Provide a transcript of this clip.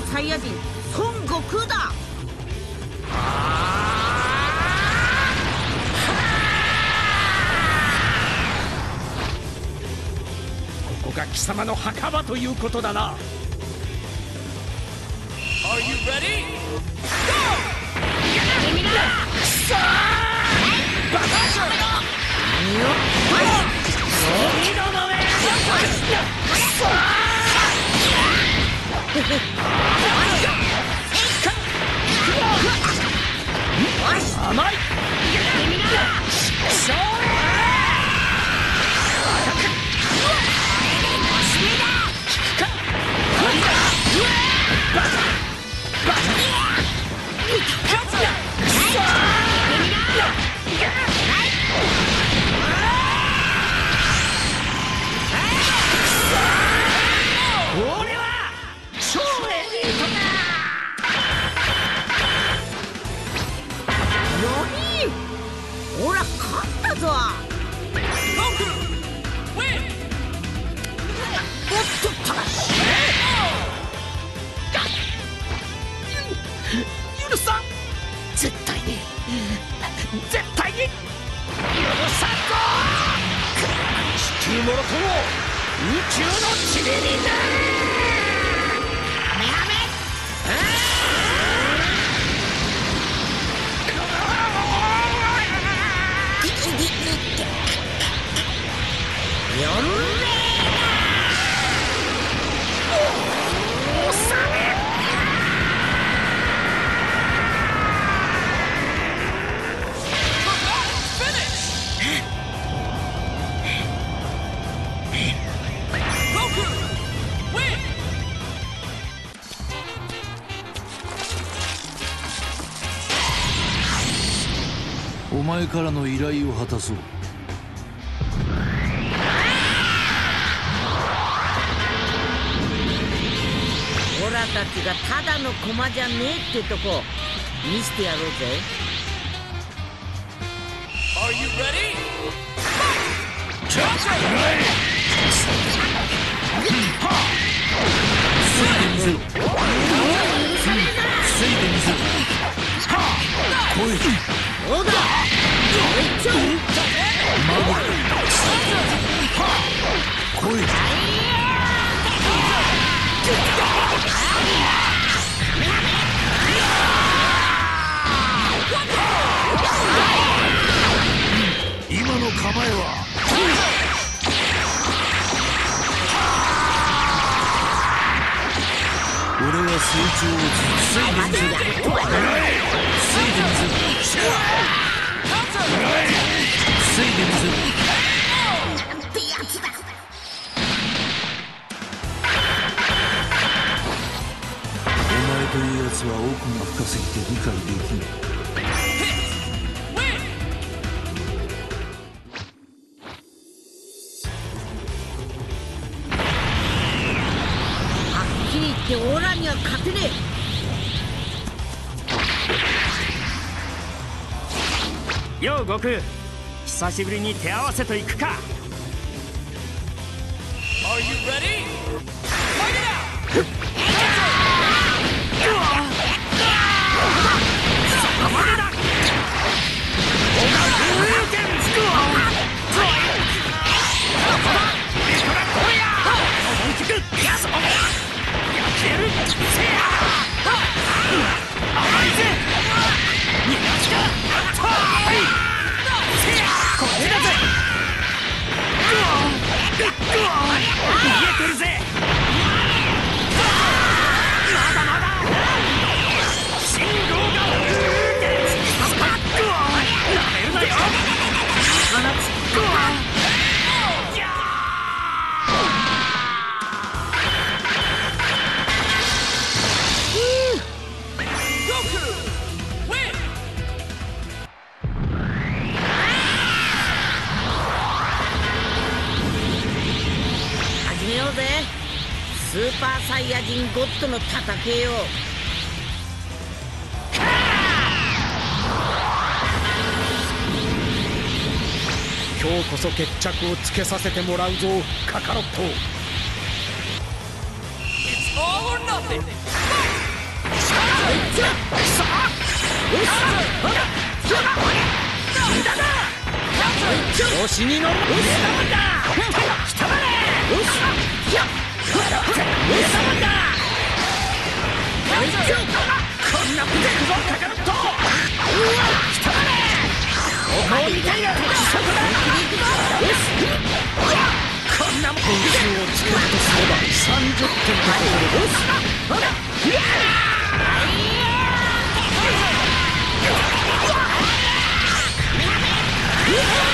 ーサイヤ人孫悟空だ。 ここが貴様の墓場ということだな。 Are you ready? Go! 君だ。くそー。 バカ者！ 何を？ スピードの上。甘い。 君だ。 勝利。俺は超エリートだ。 何？ほら勝ったぞ。 Goku! Win! おっとっと。 許さん。絶対に許さんぞ。地球もろとも宇宙の塵になる。 お前からの依頼を果たそう。 オラたちがただの駒じゃねえってとこ見せてやろうぜ。 Are you ready? そうだ。 今の構えは俺は成長を水で水なんてやつだ。 お前というやつは奥が深すぎて理解できない。 はっきり言ってオラには勝てねえ。 よう悟空、久しぶりに手合わせといくか。 Are you ready? Fight it out! そこまでだ。 始めようぜ。スーパーサイヤ人ゴッドの戦いを。 今日こそ決着をつけさせてもらうぞ、カカロット。 It's all or nothing. Fight! 調子に乗る上様だ。来たまれ。上様だ。こんな腕くぞカカロット。来たまれ。お顔みたいなそこだ。こんなもん点数をつけるとすれば30点かける。うわ